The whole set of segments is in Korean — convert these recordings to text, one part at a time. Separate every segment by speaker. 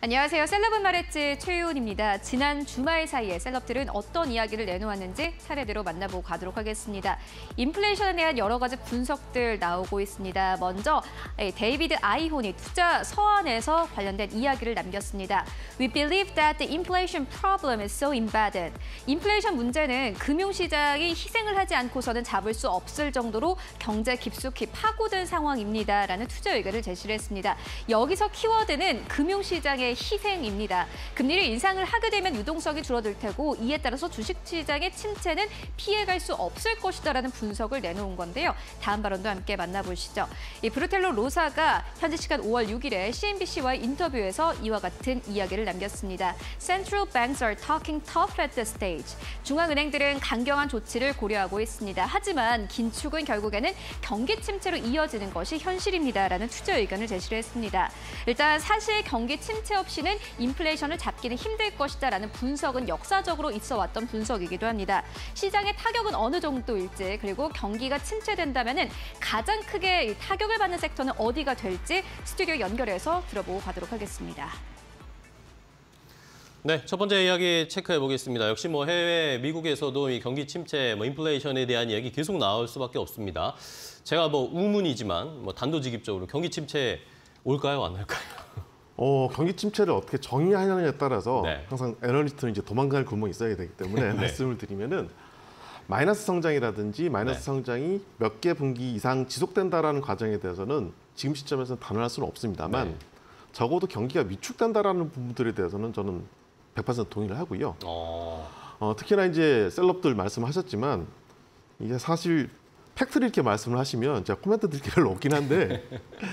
Speaker 1: 안녕하세요. 셀럽은 말했지 최유은입니다. 지난 주말 사이에 셀럽들은 어떤 이야기를 내놓았는지 차례대로 만나보고 가도록 하겠습니다. 인플레이션에 대한 여러 가지 분석들 나오고 있습니다. 먼저 데이비드 아이혼이 투자 서한에서 관련된 이야기를 남겼습니다. We believe that the inflation problem is so embedded. 인플레이션 문제는 금융시장이 희생을 하지 않고서는 잡을 수 없을 정도로 경제 깊숙이 파고든 상황입니다. 라는 투자 의견을 제시를 했습니다. 여기서 키워드는 금융시장의 희생입니다. 금리를 인상을 하게 되면 유동성이 줄어들 테고 이에 따라서 주식시장의 침체는 피해갈 수 없을 것이다라는 분석을 내놓은 건데요. 다음 발언도 함께 만나보시죠. 이 브루텔로 로사가 현지 시간 5월 6일에 CNBC와의 인터뷰에서 이와 같은 이야기를 남겼습니다. Central banks are talking tough at this stage. 중앙은행들은 강경한 조치를 고려하고 있습니다. 하지만 긴축은 결국에는 경기 침체로 이어지는 것이 현실입니다라는 투자 의견을 제시를 했습니다. 일단 사실 경기 침체 없이는 인플레이션을 잡기는 힘들 것이다라는 분석은 역사적으로 있어 왔던 분석이기도 합니다. 시장의 타격은 어느 정도일지 그리고 경기가 침체된다면은 가장 크게 타격을 받는 섹터는 어디가 될지 스튜디오 연결해서 들어보고 가도록 하겠습니다.
Speaker 2: 네, 첫 번째 이야기 체크해 보겠습니다. 역시 해외 미국에서도 이 경기 침체, 인플레이션에 대한 이야기 계속 나올 수밖에 없습니다. 제가 우문이지만 단도직입적으로 경기 침체 올까요, 안 올까요?
Speaker 3: 경기 침체를 어떻게 정의하느냐에 따라서
Speaker 2: 네.
Speaker 3: 항상 애널리스트는 이제 도망갈 구멍이 있어야 되기 때문에
Speaker 2: 네.
Speaker 3: 말씀을 드리면은 마이너스 성장이라든지 마이너스
Speaker 2: 네.
Speaker 3: 성장이 몇 개 분기 이상 지속된다라는 과정에 대해서는 지금 시점에서는 단언할 수는 없습니다만
Speaker 2: 네.
Speaker 3: 적어도 경기가 위축된다라는 부분들에 대해서는 저는 100% 동의를 하고요. 특히나 이제 셀럽들 말씀하셨지만 이게 사실 팩트를 이렇게 말씀을 하시면 제가 코멘트 드릴 게 별로 없긴 한데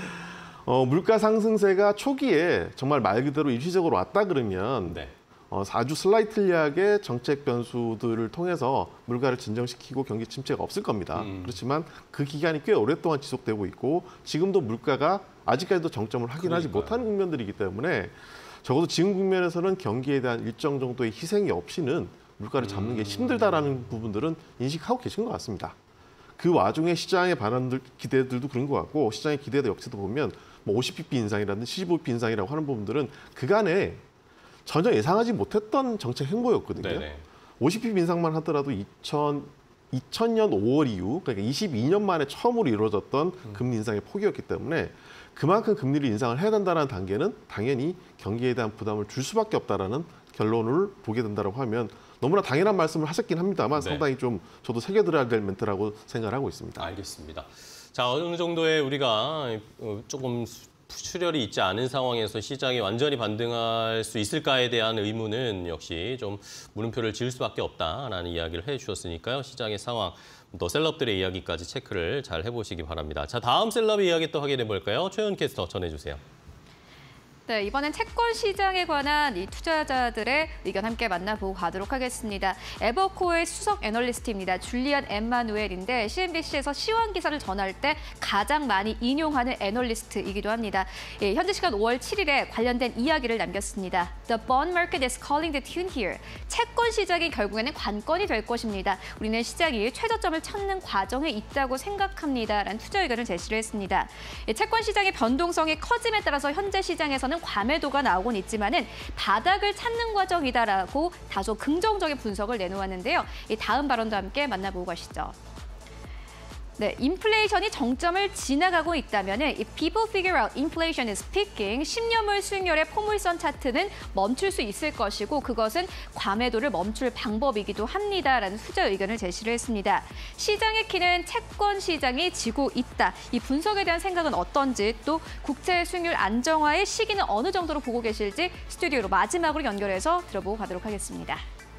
Speaker 3: 물가 상승세가 초기에 정말 말 그대로 일시적으로 왔다 그러면
Speaker 2: 네.
Speaker 3: 아주 슬라이틀리하게 정책 변수들을 통해서 물가를 진정시키고 경기 침체가 없을 겁니다. 그렇지만 그 기간이 꽤 오랫동안 지속되고 있고 지금도 물가가 아직까지도 정점을 확인하지 못하는 국면들이기 때문에 적어도 지금 국면에서는 경기에 대한 일정 정도의 희생이 없이는 물가를 잡는 게 힘들다라는 부분들은 인식하고 계신 것 같습니다. 그 와중에 시장의 반응들, 기대들도 그런 것 같고 시장의 기대도 역시도 보면 50bp 인상이라든지 75bp 인상이라고 하는 부분들은 그간에 전혀 예상하지 못했던 정책 행보였거든요.
Speaker 2: 네네.
Speaker 3: 50bp 인상만 하더라도 2000년 5월 이후 그러니까 22년 만에 처음으로 이루어졌던 금리 인상의 폭이었기 때문에 그만큼 금리를 인상을 해야 된다는 단계는 당연히 경기에 대한 부담을 줄 수밖에 없다라는 결론을 보게 된다고 하면 너무나 당연한 말씀을 하셨긴 합니다만
Speaker 2: 네.
Speaker 3: 상당히 좀 저도 새겨들어야 될 멘트라고 생각을 하고 있습니다.
Speaker 2: 알겠습니다. 자, 어느 정도의 우리가 조금 출혈이 있지 않은 상황에서 시장이 완전히 반등할 수 있을까에 대한 의문은 역시 좀 물음표를 지을 수밖에 없다라는 이야기를 해주셨으니까요. 시장의 상황, 또 셀럽들의 이야기까지 체크를 잘 해보시기 바랍니다. 자, 다음 셀럽의 이야기 또 확인해 볼까요? 최연 캐스터 전해주세요.
Speaker 1: 네, 이번엔 채권 시장에 관한 이 투자자들의 의견 함께 만나보고 가도록 하겠습니다. 에버코어의 수석 애널리스트입니다. 줄리안 엠마누엘인데 CNBC에서 시황 기사를 전할 때 가장 많이 인용하는 애널리스트이기도 합니다. 예, 현지 시간 5월 7일에 관련된 이야기를 남겼습니다. The bond market is calling the tune here. 채권 시장이 결국에는 관건이 될 것입니다. 우리는 시장이 최저점을 찾는 과정에 있다고 생각합니다. 라는 투자 의견을 제시를 했습니다. 예, 채권 시장의 변동성이 커짐에 따라서 현재 시장에서는 과매도가 나오곤 있지만은 바닥을 찾는 과정이다라고 다소 긍정적인 분석을 내놓았는데요. 이 다음 발언도 함께 만나보고 가시죠. 네, 인플레이션이 정점을 지나가고 있다면 이 People figure out inflation is peaking, 10년물 수익률의 포물선 차트는 멈출 수 있을 것이고 그것은 과매도를 멈출 방법이기도 합니다라는 투자 의견을 제시를 했습니다. 시장의 키는 채권 시장이 지고 있다. 이 분석에 대한 생각은 어떤지 또 국채 수익률 안정화의 시기는 어느 정도로 보고 계실지 스튜디오로 마지막으로 연결해서 들어보고 가도록 하겠습니다.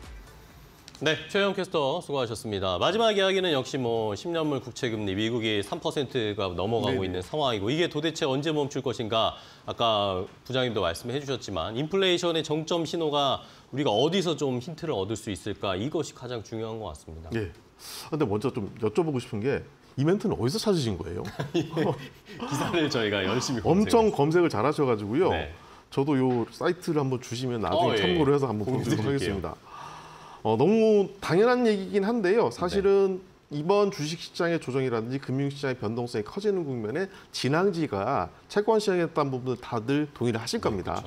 Speaker 2: 네, 최영 캐스터 수고하셨습니다. 마지막 이야기는 역시 10년물 국채금리 미국이 3%가 넘어가고
Speaker 3: 네네.
Speaker 2: 있는 상황이고 이게 도대체 언제 멈출 것인가 아까 부장님도 말씀해 주셨지만 인플레이션의 정점 신호가 우리가 어디서 좀 힌트를 얻을 수 있을까 이것이 가장 중요한 것 같습니다.
Speaker 3: 예. 근데 먼저 좀 여쭤보고 싶은 게 이 멘트는 어디서 찾으신 거예요?
Speaker 2: 기사를 저희가 열심히
Speaker 3: 엄청 검색을 잘하셔가지고요.
Speaker 2: 네.
Speaker 3: 저도 요 사이트를 한번 주시면 나중에
Speaker 2: 예.
Speaker 3: 참고를 해서 한번
Speaker 2: 공유
Speaker 3: 보도록
Speaker 2: 드릴게요.
Speaker 3: 하겠습니다. 너무 당연한 얘기긴 한데요. 사실은 이번 주식시장의 조정이라든지 금융시장의 변동성이 커지는 국면에 진앙지가 채권 시장에 있다는 부분을 다들 동의를 하실 겁니다.
Speaker 2: 그렇죠.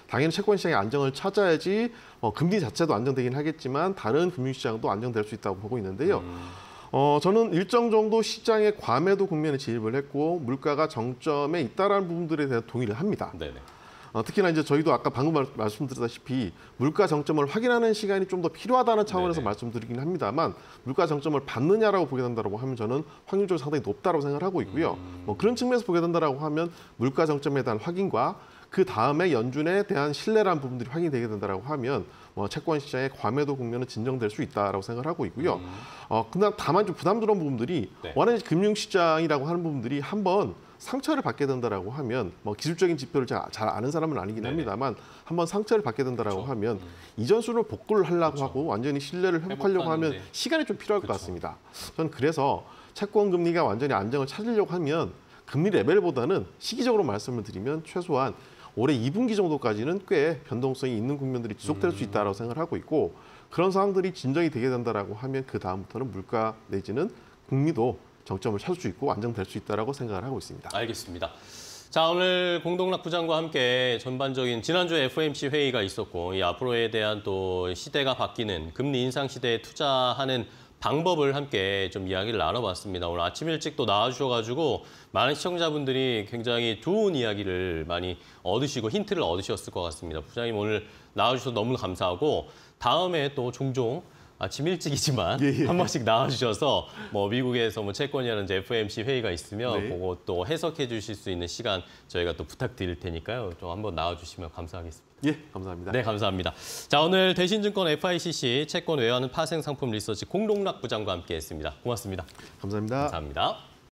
Speaker 3: 당연히 채권 시장의 안정을 찾아야지 금리 자체도 안정되긴 하겠지만 다른 금융시장도 안정될 수 있다고 보고 있는데요. 저는 일정 정도 시장의 과매도 국면에 진입을 했고 물가가 정점에 있다라는 부분들에 대한 동의를 합니다.
Speaker 2: 네네.
Speaker 3: 특히나 이제 저희도 아까 방금 말씀드렸다시피 물가 정점을 확인하는 시간이 좀 더 필요하다는 차원에서
Speaker 2: 네네.
Speaker 3: 말씀드리긴 합니다만 물가 정점을 받느냐라고 보게 된다고 하면 저는 확률적으로 상당히 높다고 생각을 하고 있고요. 그런 측면에서 보게 된다고 하면 물가 정점에 대한 확인과 그 다음에 연준에 대한 신뢰라는 부분들이 확인이 되게 된다고 하면 채권 시장의 과매도 국면은 진정될 수 있다라고 생각을 하고 있고요. 근데 다만 좀 부담스러운 부분들이
Speaker 2: 네.
Speaker 3: 원래 금융 시장이라고 하는 부분들이 한번 상처를 받게 된다라고 하면 기술적인 지표를 잘 아는 사람은 아니긴
Speaker 2: 네네.
Speaker 3: 합니다만 한번 상처를 받게 된다라고
Speaker 2: 그렇죠.
Speaker 3: 하면 이전 수준을 복구를 하려고
Speaker 2: 그렇죠.
Speaker 3: 하고 완전히 신뢰를 회복하려고 하면
Speaker 2: 회복하는데.
Speaker 3: 시간이 좀 필요할 것
Speaker 2: 그렇죠.
Speaker 3: 같습니다. 저는 그래서 채권 금리가 완전히 안정을 찾으려고 하면 금리 레벨보다는 시기적으로 말씀을 드리면 최소한 올해 2분기 정도까지는 꽤 변동성이 있는 국면들이 지속될 수 있다고 생각을 하고 있고 그런 상황들이 진정이 되게 된다라고 하면 그 다음부터는 물가 내지는 금리도 정점을 찾을 수 있고 안정될 수 있다라고 생각을 하고 있습니다.
Speaker 2: 알겠습니다. 자, 오늘 공동락 부장과 함께 전반적인 지난주에 FOMC 회의가 있었고 이 앞으로에 대한 또 시대가 바뀌는 금리 인상 시대에 투자하는 방법을 함께 좀 이야기를 나눠봤습니다. 오늘 아침 일찍 또 나와주셔가지고 많은 시청자분들이 굉장히 좋은 이야기를 많이 얻으시고 힌트를 얻으셨을 것 같습니다. 부장님 오늘 나와주셔서 너무 감사하고 다음에 또 종종 아침 일찍이지만 한 번씩 나와주셔서 미국에서 채권이라든지 FOMC 회의가 있으면
Speaker 3: 네.
Speaker 2: 그거 또 해석해 주실 수 있는 시간 저희가 또 부탁드릴 테니까요. 좀 한번 나와주시면 감사하겠습니다.
Speaker 3: 예, 감사합니다.
Speaker 2: 네, 감사합니다. 자, 오늘 대신증권 FICC 채권 외환 파생 상품 리서치 공동락 부장과 함께했습니다. 고맙습니다.
Speaker 3: 감사합니다.
Speaker 2: 감사합니다.